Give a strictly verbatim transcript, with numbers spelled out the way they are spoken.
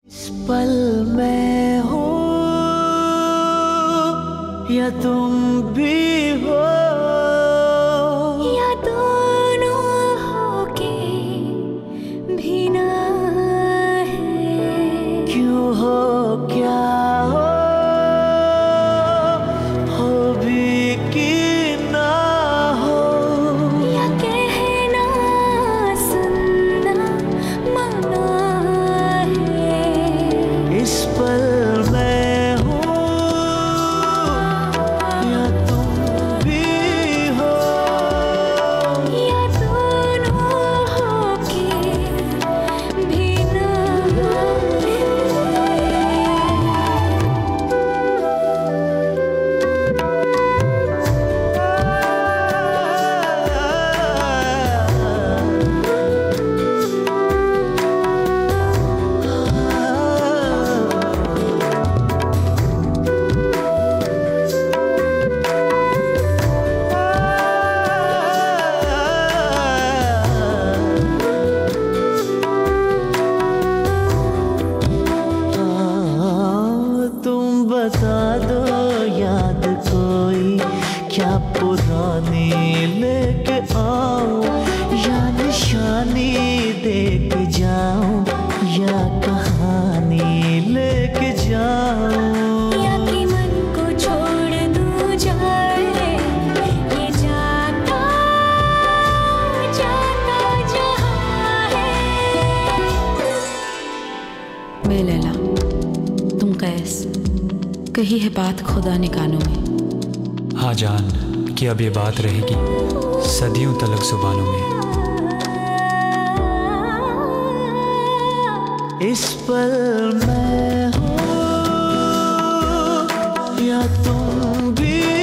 इस पल मैं हूँ या तुम भी हो, या दोनों होके भी ना है। क्यों हो क्या हो, हो भी कि ना हो, या कहना सुनना मना है। इस पल मैं हूँ या तुम भी हो, या दोनों होके भी ना है। तुम बता दो याद कोई क्या पुरानी लेके आओ, या निशानी देख जाऊं, या कहानी लेके जाऊं। या कि मन को छोड़ दूं जाए, ये जाता जाता जहाँ है। बे लैला, तुम कैस कही है बात खुदा ने कानों में। हाँ जान कि अब ये बात रहेगी सदियों तलक जुबानों में। इस पल मैं हूँ या तुम भी